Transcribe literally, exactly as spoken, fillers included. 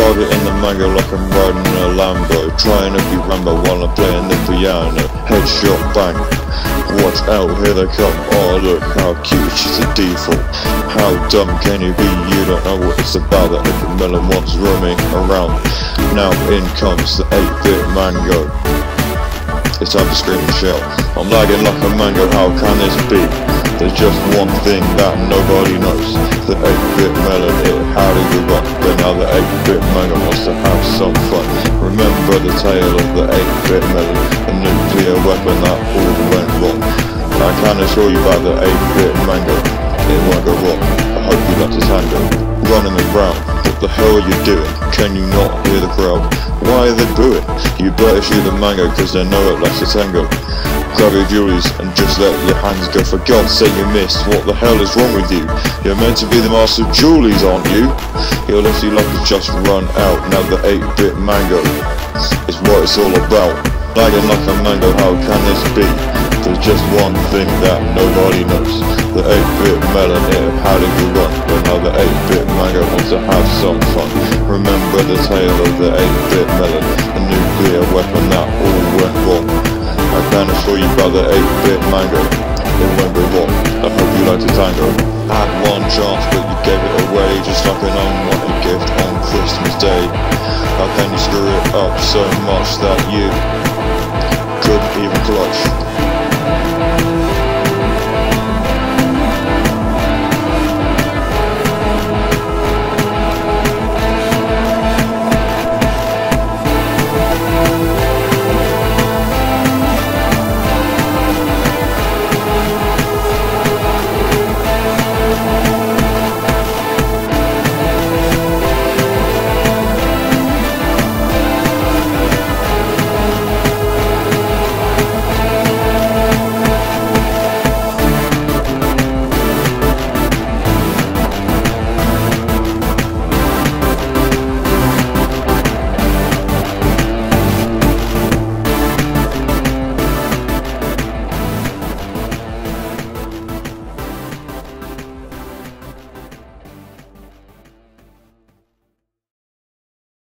Target in the mango like I'm riding a Lambo, trying to be Rambo while I'm playing the piano. Headshot bang, watch out, here they come. Oh look how cute, she's a default. How dumb can you be? You don't know what it's about. That eight bit melon wants roaming around. Now in comes the eight bit mango. It's time to scream and shout. I'm lagging like a mango, how can this be? There's just one thing that nobody knows. The eight bit melon, it had a good run, but now the eight bit mango wants to have some fun. Remember the tale of the eight bit melon, a nuclear weapon that all went wrong. I can assure you about the eight bit mango, it won't go wrong. I hope you like to tango. Running around, what the hell are you doing? Can you not hear the crowd? Why are they booing? You better shoot the mango, cause they know it likes to tango. Grab your jewelries and just let your hands go. For God's sake you missed, what the hell is wrong with you? You're meant to be the master of jewelries, aren't you? Your lefty luck has just run out. Now the eight bit mango is what it's all about. Lagging like a mango, how can this be? There's just one thing that nobody knows. The eight bit melon, it had a good run, but now the eight bit mango wants to have some fun. Remember the tale of the eight bit melon, a nuclear weapon that all went wrong. I can assure you about the eight bit mango, it won't go wrong. I hope you like to tango. Had one chance but you gave it away, just like an unwanted gift on Christmas Day. How can you screw it up so much that you couldn't even clutch?